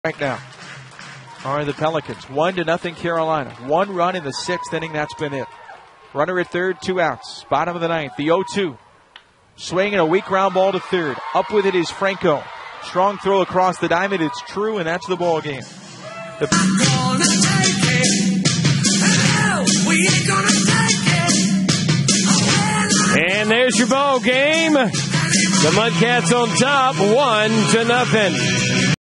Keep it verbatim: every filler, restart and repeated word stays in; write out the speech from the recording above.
Right now are the Pelicans. One to nothing Carolina. One run in the sixth inning. That's been it. Runner at third, two outs. Bottom of the ninth. The oh two. Swinging a weak ground ball to third. Up with it is Franco. Strong throw across the diamond. It's true, and that's the ball game. The Gonna take it. Oh, we ain't gonna take it. And there's your ball game. The Mudcats on top, one to nothing.